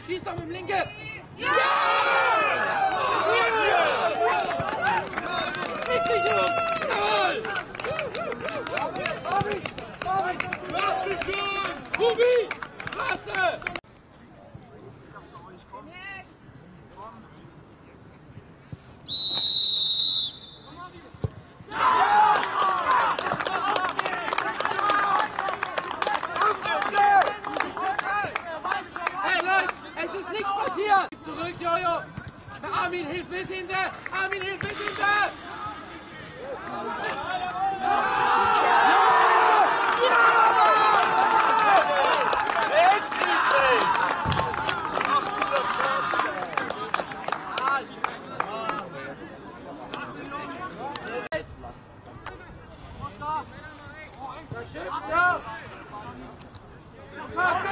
schieß doch mit dem Linke! Ja! Richtig, Jungs! Jawohl! Hubi! Klasse! Hey Leute, es ist nichts passiert! Zurück, Jojo! Armin, hilf mit hinter! Armin, hilf mit hinter! Ja!